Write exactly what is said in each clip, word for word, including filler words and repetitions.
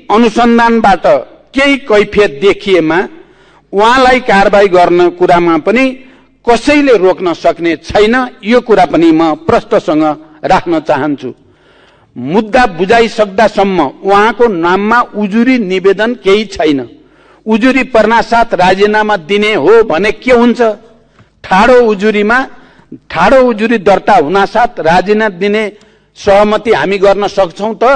अनुसन्धानबाट केही कैफियत देखिएमा उहाँलाई कारबाही गर्न कुरामा पनि कसैले रोक्न सक्ने छैन। यो कुरा पनि म प्रष्टसँग राख्न चाहन्छु। मुद्दा बुझाइसक्दासम्म उहाँको नाममा उजुरी निवेदन केही छैन। उजुरी पर्नासाथ राजीनामा दिने हो भने के हुन्छ? ठाडो उजुरीमा ठाडो उजुरी दर्ता हुनासाथ राजीनामा दिने सहमति हामी गर्न सक्छौं त?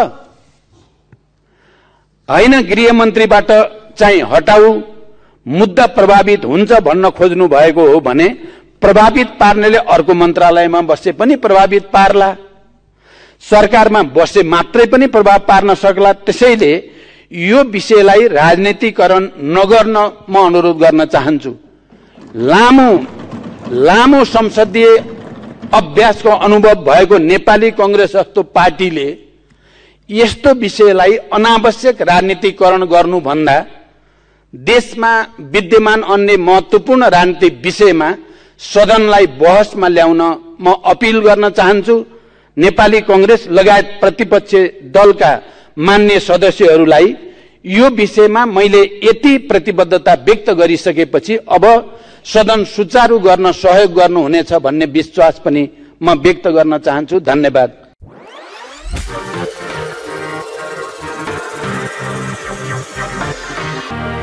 हैन, गृहमन्त्रीबाट चाहिँ हटाऊ, मुद्दा प्रभावित हुन्छ भन्न खोज्नु भएको हो भने प्रभावित पार्नेले अर्को मन्त्रालयमा बसे पनि प्रभावित पार्ला, सरकारमा बसे मात्रै पनि प्रभाव पार्न सक्ला। त्यसैले यो विषयलाई राजनीतिकरण नगर्न म अनुरोध गर्न चाहन्छु। लामो लामो संसदीय अभ्यासको अनुभव भएको नेपाली कांग्रेस जस्तो पार्टीले यस्तो विषयलाई अनावश्यक राजनीतिकरण गर्नुभन्दा देशमा विद्यमान अन्य महत्त्वपूर्ण राजनीतिक विषयमा सदनलाई बहसमा ल्याउन म अपील गर्न चाहन्छु। नेपाली कांग्रेस लगायत प्रतिपक्ष दलका मान्य सदस्यहरूलाई यो विषयमा मैले यति प्रतिबद्धता व्यक्त गरिसकेपछि अब सदन सुचारू गर्न सहयोग गर्नुहुनेछ भन्ने विश्वास पनि म व्यक्त गर्न चाहन्छु। धन्यवाद। Thank you.